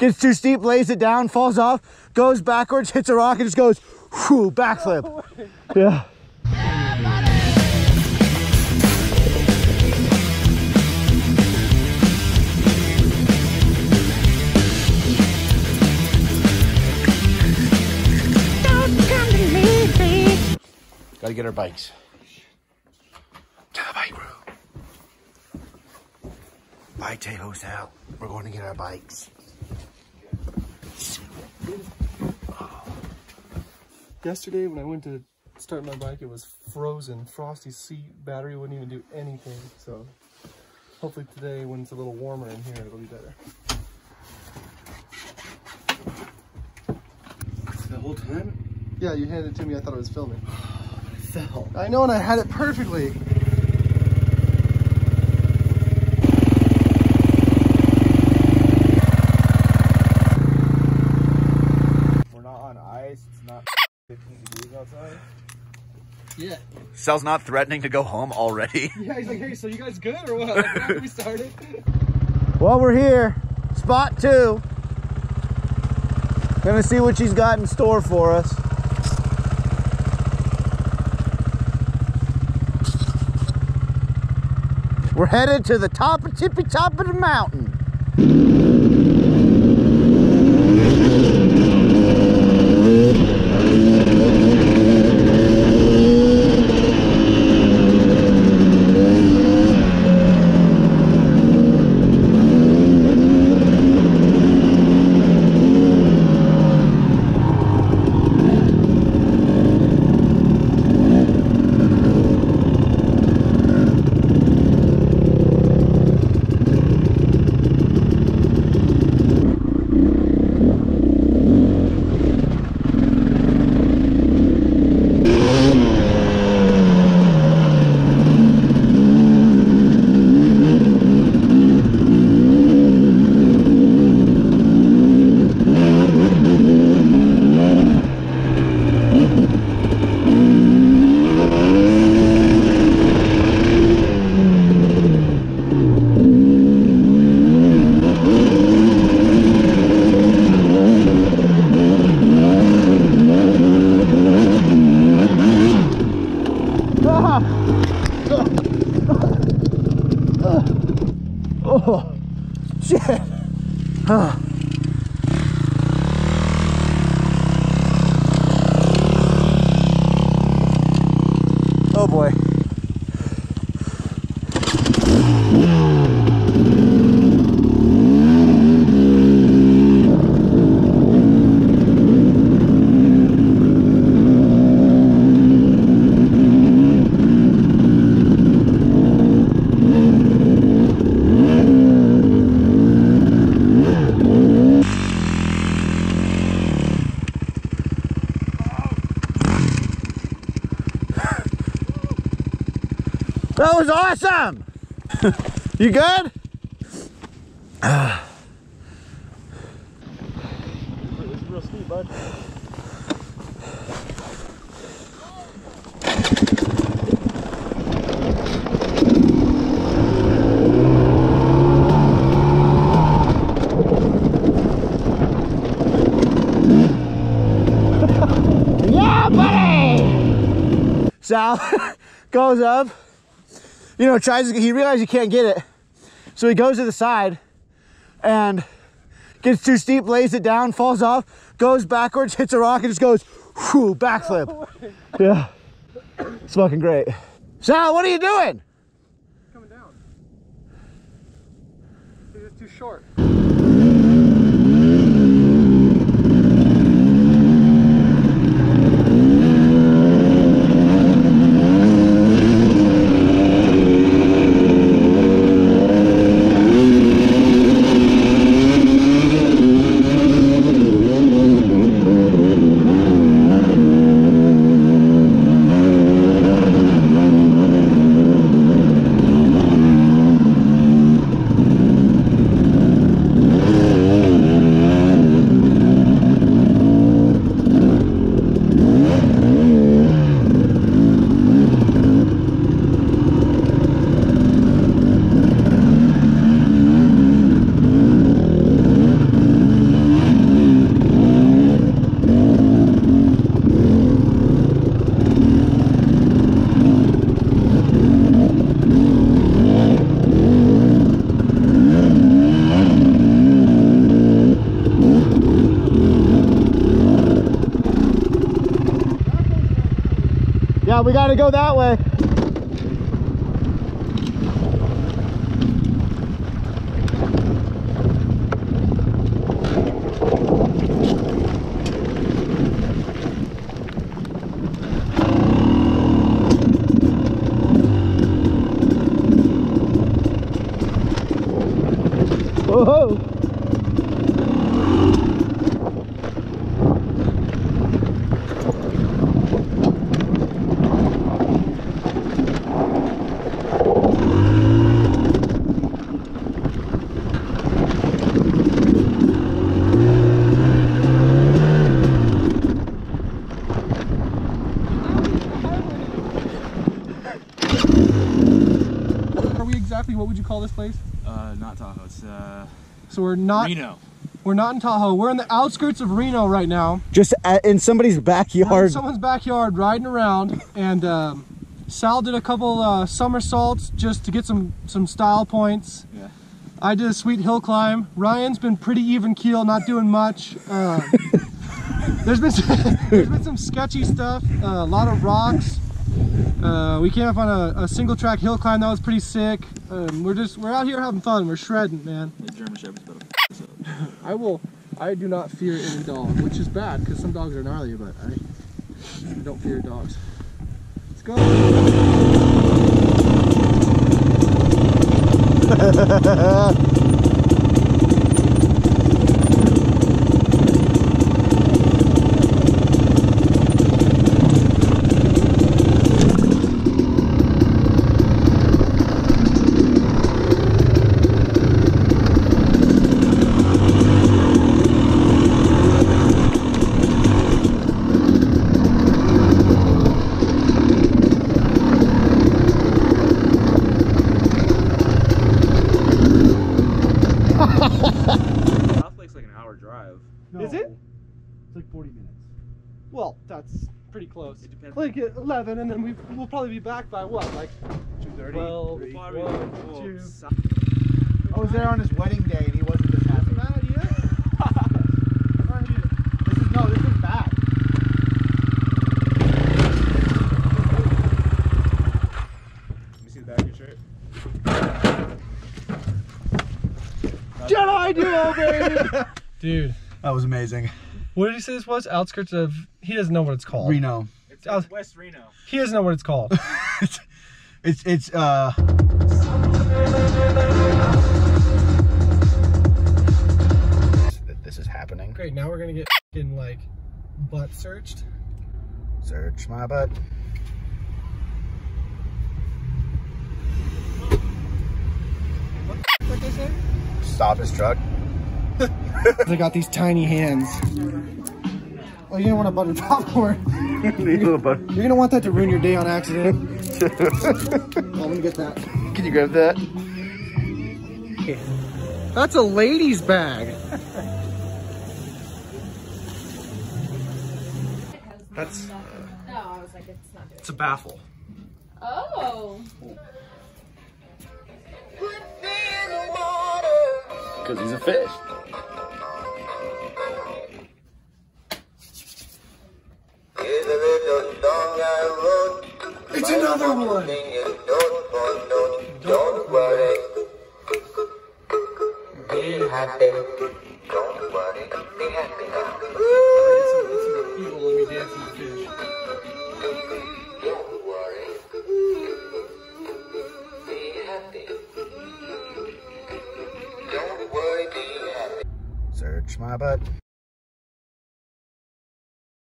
gets too steep, lays it down, falls off, goes backwards, hits a rock, and just goes, whew, backflip. No way. Yeah. Gotta get our bikes. To the bike room. Bye, Tejo's out. We're going to get our bikes. Yesterday when I went to start my bike, it was frozen. Frosty seat, battery wouldn't even do anything. So hopefully today when it's a little warmer in here, it'll be better. The whole time? Yeah, you handed it to me. I thought it was filming. I fell. I know, and I had it perfectly. We're not on ice. It's not 15 degrees outside. Yeah. Sal's not threatening to go home already. Yeah, he's like, hey, so you guys good or what? Like, after we started? Well, we're here. Spot 2. Gonna see what she's got in store for us. We're headed to the tippy top of the mountain. Oh, shit. Oh boy. That was awesome! You good? This is real steep, bud. Yeah, buddy! Sal goes up. You know, he realizes he can't get it. So he goes to the side and gets too steep, lays it down, falls off, goes backwards, hits a rock, and just goes, whew, backflip. No way. Yeah, it's fucking great. Sal, what are you doing? Coming down. It's too short. Yeah, we gotta go that way. Whoa. Are we exactly, what would you call this place? Not Tahoe. It's So we're not Reno. We're not in Tahoe. We're in the outskirts of Reno right now. Just in somebody's We're in backyard. someone's backyard riding around, and Sal did a couple somersaults just to get some style points. Yeah. I did a sweet hill climb. Ryan's been pretty even keel, not doing much. There's been some sketchy stuff, a lot of rocks. We came up on a single track hill climb that was pretty sick. We're out here having fun. We're shredding, man. The German Shepherd's better f up. I do not fear any dog, which is bad because some dogs are gnarly, but I don't fear dogs. Let's go. South Lake's like an hour drive. No. Is it? It's like 40 minutes. Well, that's pretty close. It depends. Like at 11, and then we'll probably be back by what, like 2:30. 12, Three. 1, 2. I was there on his wedding day and he wasn't this happy. Bad idea. This is bad. Let me see the back of your shirt. Jedi duo, baby! Dude, That was amazing. what did he say this was? Outskirts of, he doesn't know what it's called. Reno. It's West Reno. He doesn't know what it's called. It's This is happening. Great, now we're gonna get in like butt searched. Search my butt. What they say? Stop his truck. They got these tiny hands. Oh, you're gonna want a butter popcorn. You're gonna want that to ruin your day on accident. Oh, let me get that. Can you grab that? That's a lady's bag. That's, No, I was like, it's not doing it's a baffle. Oh. Because he's a fish. It's another one. Don't worry. Be happy. Don't worry. Be happy now. People let me dance in the fish. Don't worry. Be happy. Don't worry. Be happy. Search my butt.